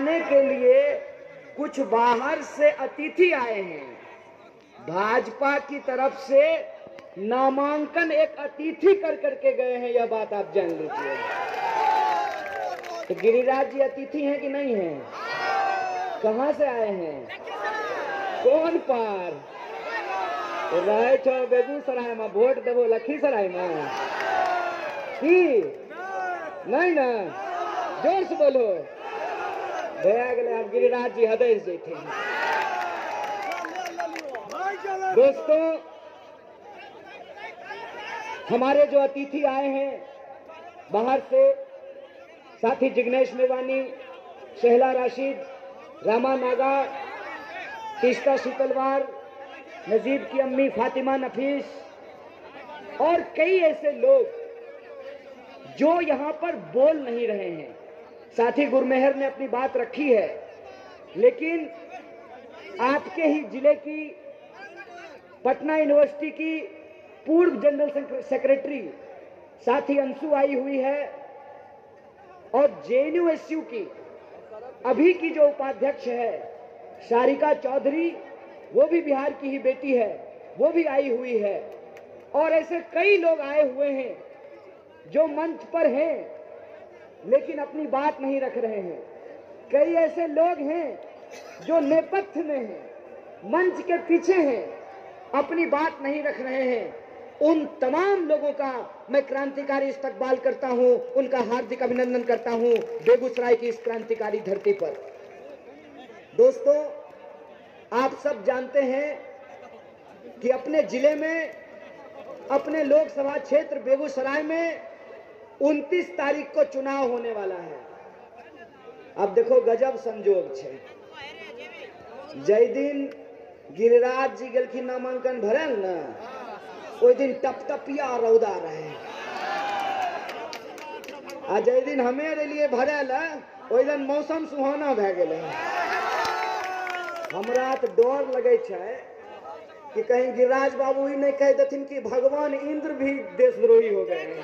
चुनाने के लिए कुछ बाहर से अतिथि आए हैं। भाजपा की तरफ से नामांकन एक अतिथि कर करके गए हैं, यह बात आप जान लीजिए। तो गिरिराज जी अतिथि हैं कि नहीं हैं? कहां से आए हैं? कौन पार रहे छो? बेगूसराय में वोट देवो लखीसराय में की नहीं ना? जोर से बोलो। भैया गले आप गिरिराज जी हृदय से थे। दोस्तों, हमारे जो अतिथि आए हैं बाहर से, साथी जिग्नेश मेवानी, शहला राशिद, रामा नागा, तीस्ता शीतलवार, नजीब की अम्मी फातिमा नफीस और कई ऐसे लोग जो यहां पर बोल नहीं रहे हैं। साथी गुरमेहर ने अपनी बात रखी है, लेकिन आपके ही जिले की पटना यूनिवर्सिटी की पूर्व जनरल सेक्रेटरी साथी अंशु आई हुई है और जेएनयू की अभी की जो उपाध्यक्ष है सारिका चौधरी, वो भी बिहार की ही बेटी है, वो भी आई हुई है। और ऐसे कई लोग आए हुए हैं जो मंच पर हैं लेकिन अपनी बात नहीं रख रहे हैं। कई ऐसे लोग हैं जो नेपथ्य में हैं, मंच के पीछे हैं, अपनी बात नहीं रख रहे हैं। उन तमाम लोगों का मैं क्रांतिकारी इस्तकबाल करता हूं, उनका हार्दिक अभिनंदन करता हूं बेगूसराय की इस क्रांतिकारी धरती पर। दोस्तों, आप सब जानते हैं कि अपने जिले में, अपने लोकसभा क्षेत्र बेगूसराय में 29 तारीख को चुनाव होने वाला है। अब देखो गजब संजोग छे, जय दिन गिरिराज जी गेलखिन नामांकन भरल न, ओई दिन टपटपिया रौदा रहे, आ जय दिन हमे लिए भरल ओई दिन मौसम सुहाना भए गेल। हमरा तो डर लगे छे कि कहीं गिरिराज बाबू ही नहीं कह देथिन कि भगवान इंद्र भी देशद्रोही हो गए।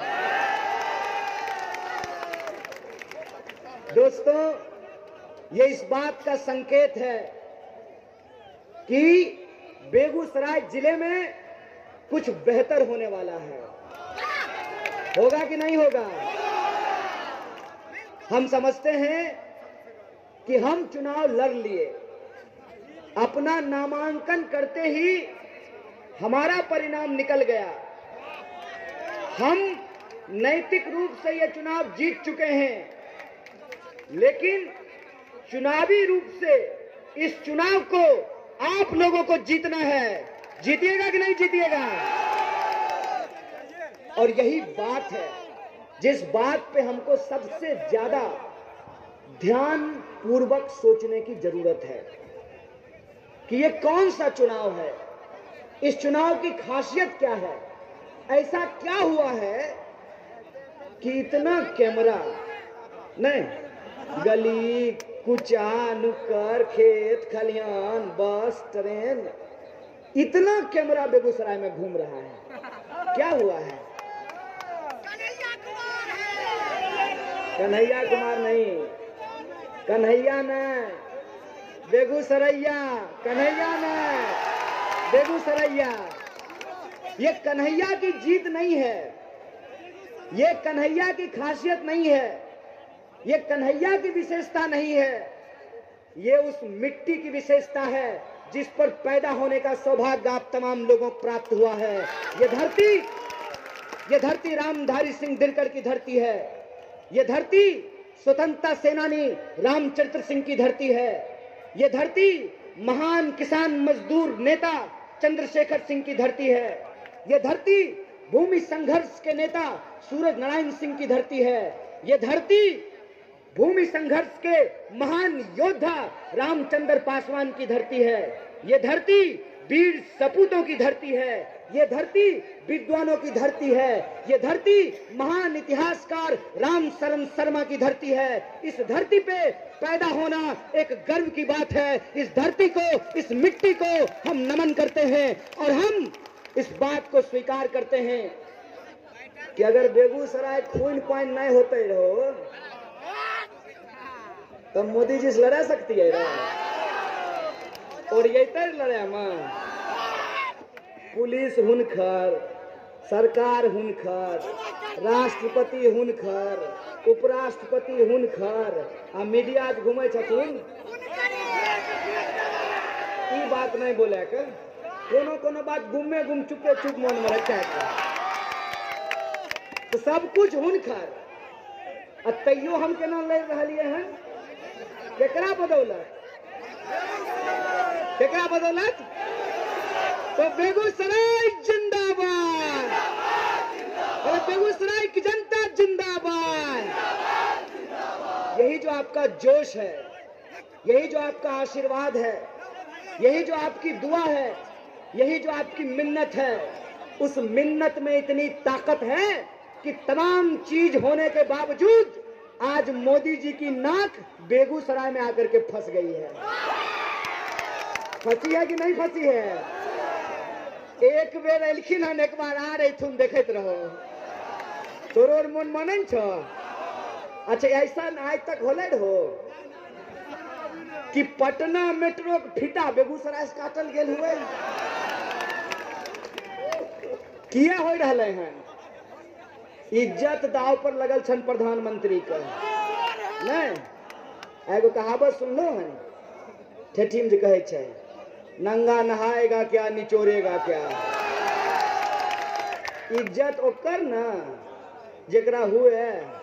दोस्तों, ये इस बात का संकेत है कि बेगूसराय जिले में कुछ बेहतर होने वाला है। होगा कि नहीं होगा? हम समझते हैं कि हम चुनाव लड़ लिए, अपना नामांकन करते ही हमारा परिणाम निकल गया। हम नैतिक रूप से यह चुनाव जीत चुके हैं, लेकिन चुनावी रूप से इस चुनाव को आप लोगों को जीतना है। जीतिएगा कि नहीं जीतिएगा? और यही बात है जिस बात पे हमको सबसे ज्यादा ध्यान पूर्वक सोचने की जरूरत है कि ये कौन सा चुनाव है, इस चुनाव की खासियत क्या है। ऐसा क्या हुआ है कि इतना कैमरा नहीं, गली कुचा नुक्कड़ खेत खलिहान बस ट्रेन, इतना कैमरा बेगूसराय में घूम रहा है? क्या हुआ है? कन्हैया कुमार नहीं, कन्हैया नहीं, बेगूसरैया, कन्हैया नहीं, बेगूसरैया। ये कन्हैया की जीत नहीं है, ये कन्हैया की खासियत नहीं है, ये कन्हैया की विशेषता नहीं है, ये उस मिट्टी की विशेषता है जिस पर पैदा होने का सौभाग्य आप तमाम लोगों को प्राप्त हुआ है। ये धरती रामधारी सिंह दिनकर की धरती है। ये धरती स्वतंत्रता सेनानी रामचंद्र सिंह की धरती है। ये धरती महान किसान मजदूर नेता चंद्रशेखर सिंह की धरती है। ये धरती भूमि संघर्ष के नेता सूरज नारायण सिंह की धरती है। ये धरती भूमि संघर्ष के महान योद्धा रामचंद्र पासवान की धरती है। ये धरती वीर सपूतों की धरती है। ये धरती विद्वानों की धरती है। ये धरती महान इतिहासकार राम शरण शर्मा की धरती है। इस धरती पे पैदा होना एक गर्व की बात है। इस धरती को, इस मिट्टी को हम नमन करते हैं और हम इस बात को स्वीकार करते हैं कि अगर बेगूसराय खून पानी नहीं होते रहो तो मोदी जी से लड़ा सकती है रे और ये तर लड़े मां पुलिस हुनकर, सरकार हुनकर, राष्ट्रपति हुनकर, उपराष्ट्रपति हुनकर आ मीडिया घूमे छथिन। ई बात नहीं बोले के कोनो कोनो बात गुमे गुम चुपे चुप मन में रखे तो सब कुछ हुनकर आ तैयो हम केना लड़ रहिए हैं केकरा बदौलत तो बेगूसराय जिंदाबाद, अरे बेगूसराय की जनता जिंदाबाद। यही जो आपका जोश है, यही जो आपका आशीर्वाद है, यही जो आपकी दुआ है, यही जो आपकी मिन्नत है, उस मिन्नत में इतनी ताकत है कि तमाम चीज होने के बावजूद आज मोदी जी की नाक बेगूसराय में आकर के फंस गई है। फंसी है कि नहीं फंसी है? एक बेर एलखिन हन, एक बार आ रही तुम देखते रहो तोर मन मनन छ। अच्छा ऐसा आज तक होले हो कि पटना मेट्रो के फीता बेगूसराय से काटल गेल हुए किया हो रहे हैं? इज्जत दाव पर लगल छन प्रधानमंत्री का नहीं। एगो कहावत सुनलो हन ठेठी में कहे छै नंगा नहाएगा क्या निचोरेगा क्या। इज्जत ओकर ना जेकरा हुए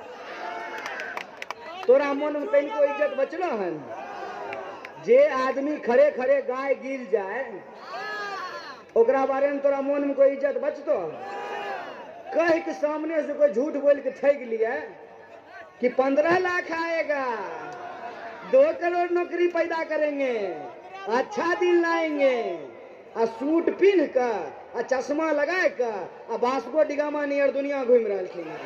तोरा मन में तनिको इज्जत बचलो हन। जे आदमी खड़े खड़े गाय गिर जाए ओकरा बारे में तोरा मन में कोई इज्जत बचतो? कह के सामने से कोई झूठ बोल के ठग लिया कि 15 लाख आएगा, 2 करोड़ नौकरी पैदा करेंगे, अच्छा दिन लाएंगे, आ सूट पहन कर आ चश्मा लगा कर आ बास्को डिगामा नियर दुनिया घूम रहा है।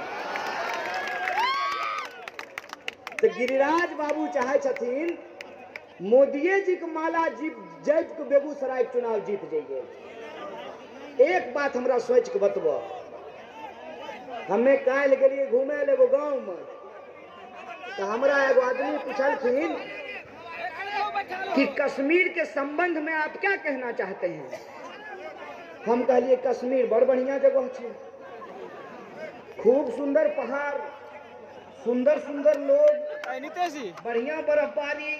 तो गिरिराज बाबू चाहे छथिन मोदी जी के माला जीत के बेगूसराय के चुनाव जीत जाइए। एक बात हमरा सोच के बतबो, हमें काल गए घूमे एगो गाँव में तो हमरा एगो आदमी पूछलखिन कि कश्मीर के संबंध में आप क्या कहना चाहते हैं। हम कहलिए कश्मीर बड़ बढ़िया जगह है, खूब सुंदर पहाड़, सुंदर सुंदर लोग, बढ़िया बर्फबारी,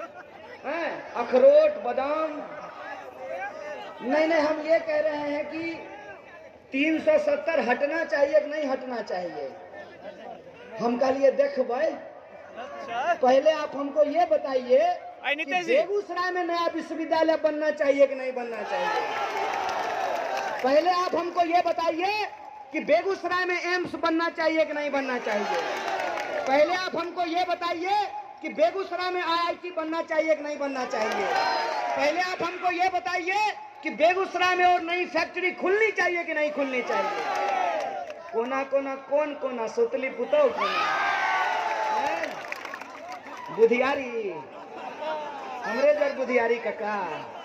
अखरोट बादाम। नहीं हम ये कह रहे हैं कि 370 हटना चाहिए कि नहीं हटना चाहिए। हम कहलिए देख भाई पहले आप हमको ये बताइए कि बेगूसराय में नया विश्वविद्यालय बनना चाहिए कि नहीं बनना चाहिए। पहले आप हमको ये बताइए कि बेगूसराय में एम्स बनना चाहिए कि नहीं बनना चाहिए। पहले आप हमको ये बताइए कि बेगूसराय में IIT बनना चाहिए कि नहीं बनना चाहिए। पहले आप हमको ये बताइए कि बेगूसराय में और नई फैक्ट्री खुलनी चाहिए कि नहीं खुलनी चाहिए। कोना कोना कौन कोना सुतली पुतो बुधियारी हमरे जर बुधियारी कका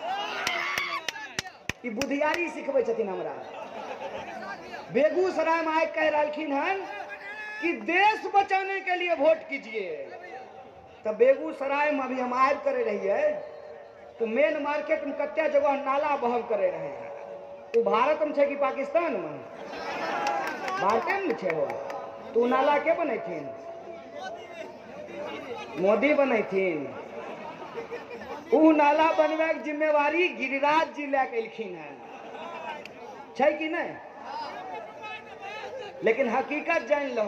ई बुधियारी सिखबै छथिन हमरा। बेगूसराय में आए कह रहलखिन हन कि देश बचाने के लिए वोट कीजिए। तब बेगूसराय में अभी हम आब करे रहिए तो मेन मार्केट में कत्ते जगह नाला बहल करे रहे हैं। तू भारत में छे कि पाकिस्तान में? भारत में छे हो। तू नाला के बनैथिन? मोदी बनैथिन। ऊ नाला बनवे के जिम्मेवारी गिरिराज जी लेके अयलखिन है, छे कि नहीं? लेकिन हकीकत जान लो,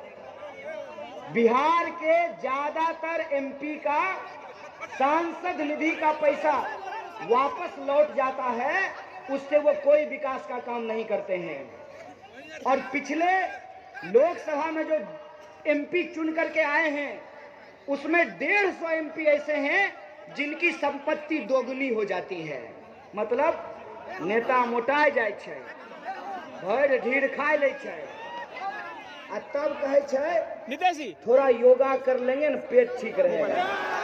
बिहार के ज्यादातर MP का सांसद निधि का पैसा वापस लौट जाता है, उससे वो कोई विकास का काम नहीं करते हैं। और पिछले लोकसभा में जो MP चुन करके आए हैं उसमें 150 MP ऐसे हैं जिनकी संपत्ति दोगुनी हो जाती है। मतलब नेता मोटाई जाए छे, भर ढीर खाए ले छे, आ तब कहे छे थोड़ा योगा कर लेंगे ना पेट ठीक रहेगा।